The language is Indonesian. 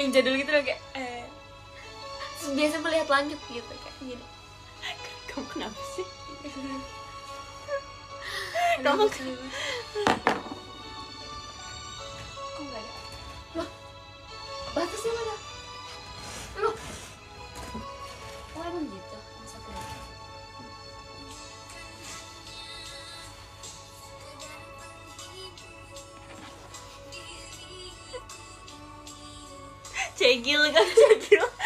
yang jadul gitu loh, kayak terus biasa melihat langit gitu kayak gini. Kamu kenapa sih? Kamu Kamu kok nggak ada? Loh, batasnya mana? Loh, oh emang gitu. Satu lagi. cegil kan, cegil.